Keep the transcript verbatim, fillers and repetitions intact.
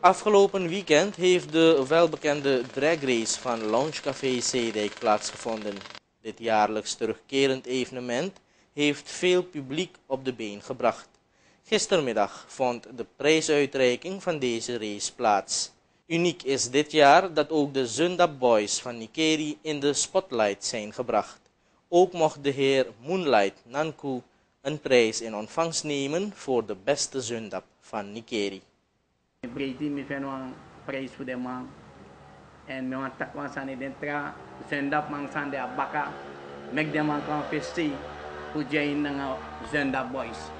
Afgelopen weekend heeft de welbekende drag race van Lounge Café Zeedijk plaatsgevonden. Dit jaarlijks terugkerend evenement heeft veel publiek op de been gebracht. Gistermiddag vond de prijsuitreiking van deze race plaats. Uniek is dit jaar dat ook de Zundap Boys van Nikeri in de spotlight zijn gebracht. Ook mocht de heer Moonlight Nanku een prijs in ontvangst nemen voor de beste Zundap van Nikeri. Brady mi fen wan prijs voor de man en me wan tak wan sane dentra Zundap man sande abaka mek de man kan festi hoe jain nga Zundap Boys.